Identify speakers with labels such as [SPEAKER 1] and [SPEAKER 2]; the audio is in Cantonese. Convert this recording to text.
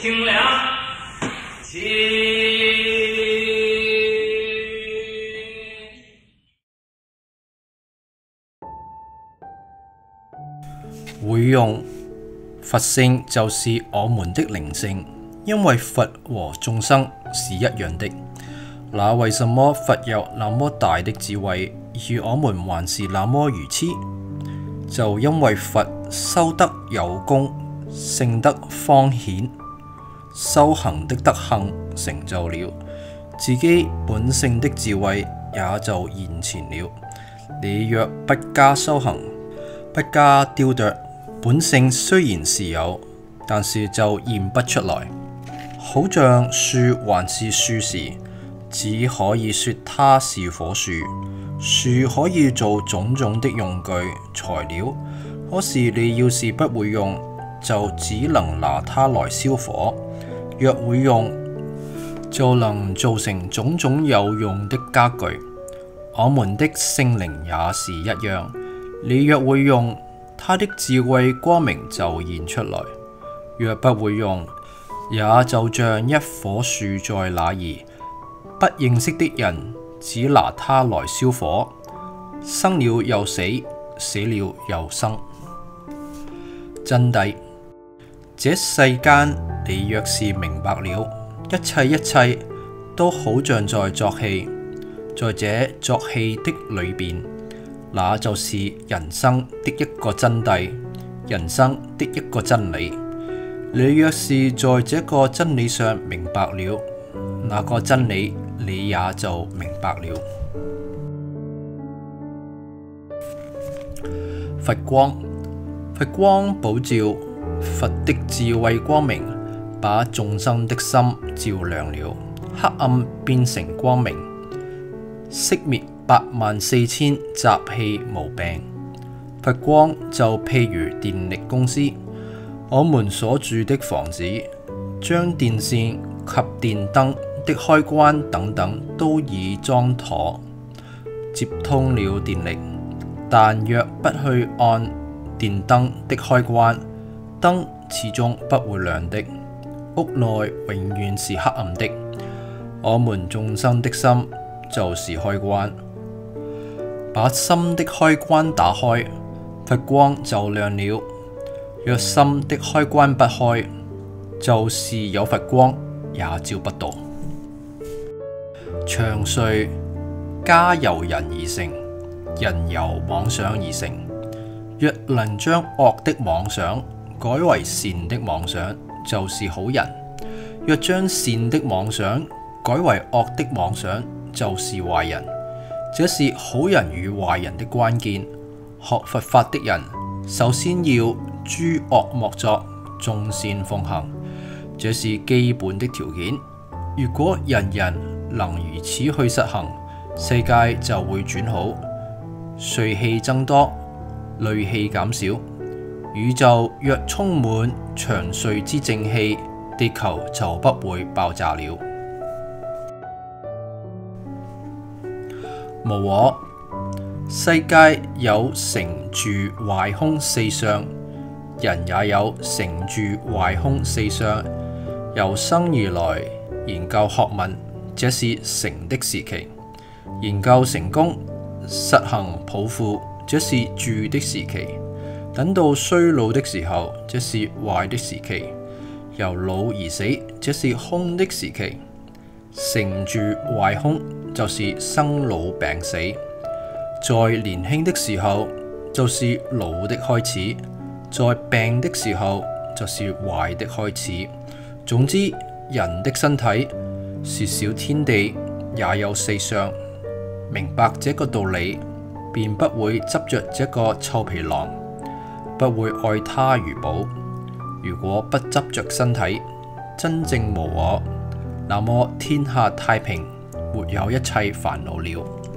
[SPEAKER 1] 清凉，起。
[SPEAKER 2] 會用佛性就是我們的靈性，因為佛和眾生是一樣的。那為什麼佛有那麼大的智慧，而我們還是那麼愚痴？就因為佛修德有功，聖德方顯，修行的德行成就了，自己本性的智慧也就現前了。你若不加修行，不加雕琢，本性雖然是有，但是就現不出來。好像樹還是樹時，只可以說它是棵樹。樹可以做種種的用具材料，可是你要是不會用，就只能拿它來燒火；若會用，就能做成種種有用的家具。我們的聖靈也是一樣，你若會用，他的智慧光明就現出來；若不會用，也就像一棵樹在那兒，不認識的人只拿它來燒火，生了又死，死了又生。真諦，這世間你若是明白了，一切都好像在作戲，在這作戲的裏邊，那就是人生的一個真諦，人生的一個真理。你若是在這個真理上明白了，那個真理你也就明白了。佛光，佛光普照，佛的智慧光明把眾生的心照亮了，黑暗變成光明，熄滅84000習氣毛病。佛光就譬如電力公司，我們所住的房子，將電線及電燈的開關等等都已裝妥，接通了電力。但若不去按電燈的開關，燈始終不會亮的，屋內永遠是黑暗的。我們眾生的心就是開關，把心的開關打開，佛光就亮了。若心的開關不開，就是有佛光也照不到。祥瑞，家由人而成，人由妄想而成。若能將惡的妄想改為善的妄想，就是好人；若將善的妄想改為惡的妄想，就是壞人。這是好人與壞人的關鍵。學佛法的人，首先要諸惡莫作，眾善奉行，這是基本的條件。如果人人能如此去實行，世界就會轉好，瑞氣增多，戾氣減少。宇宙若充滿祥瑞之正氣，地球就不會爆炸了。無我，世界有成住壞空四相，人也有成住壞空四相。由生而來研究學問，這是成的時期；研究成功，實行抱負，這是住的時期。等到衰老的時候，這是壞的時期；由老而死，這是空的時期。成住壞空就是生老病死。在年輕的時候，就是老的開始；在病的時候，就是壞的開始。總之，人的身體是小天地，也有四相。明白這個道理，便不會執着這個臭皮囊，不會愛他如寶。如果不執着身體，真正無我，那麼天下太平，沒有一切煩惱了。